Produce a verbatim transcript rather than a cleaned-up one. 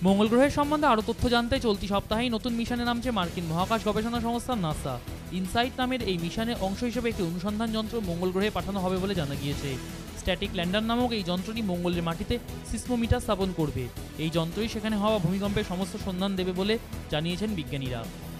মঙ্গল গ্রহের সম্বন্ধে আরও তথ্য জানতে চলতি সপ্তাহেই নতুন মিশনে নামছে মার্কিন মহাকাশ গবেষণা সংস্থা নাসা। ইনসাইট নামের এই মিশনের অংশ হিসেবে একটি অনুসন্ধান যন্ত্র মঙ্গল গ্রহে পাঠানো হবে বলে জানা গিয়েছে। স্ট্যাটিক ল্যান্ডার নামক এই যন্ত্রটি মঙ্গলের মাটিতে সিসমোমিটার স্থাপন করবে। এই যন্ত্রই সেখানে হওয়া ভূমিকম্পের সমস্ত সন্ধান দেবে বলে জানিয়েছেন বিজ্ঞানীরা।